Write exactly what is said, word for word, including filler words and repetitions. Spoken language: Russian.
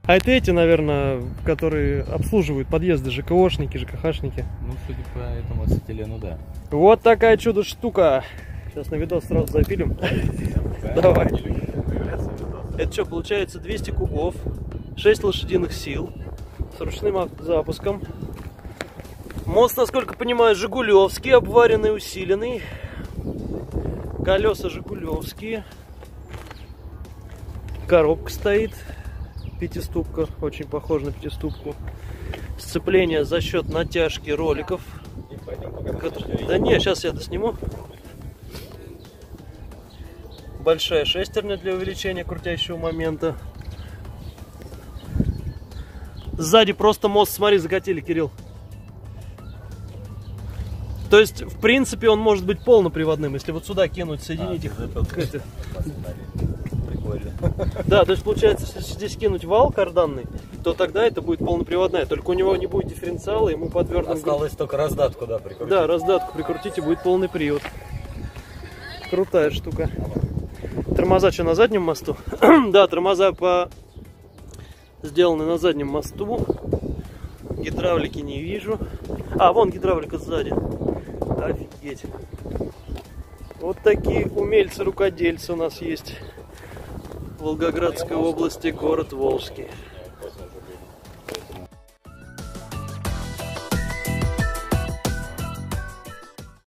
А это эти, наверное, которые обслуживают подъезды, ЖКОшники, ЖКХшники. Ну, судя по этому ацетилену, да. Вот такая чудо-штука. Сейчас на видос сразу запилим. Давай. Это что, получается двести кубов, шесть лошадиных сил, с ручным запуском. Мост, насколько понимаю, жигулевский, обваренный, усиленный. Колеса жигулевские. Коробка стоит. Пятиступка, очень похожа на пятиступку. Сцепление за счет натяжки роликов. Да не, сейчас я это сниму. Большая шестерня для увеличения крутящего момента. Сзади просто мост, смотри, закатили, Кирилл. То есть, в принципе, он может быть полноприводным, если вот сюда кинуть, соединить их. Прикольно. Да, то есть, получается, если здесь кинуть вал карданный, то тогда это будет полноприводная. Только у него не будет дифференциала, ему подвернут. Осталось только раздатку, да, прикрутить. Да, раздатку прикрутить, и будет полный привод. Крутая штука. Тормоза что, на заднем мосту? Да, тормоза по... сделаны на заднем мосту. Гидравлики не вижу. А, вон гидравлика сзади. Офигеть. Вот такие умельцы-рукодельцы у нас есть в Волгоградской области, город Волжский.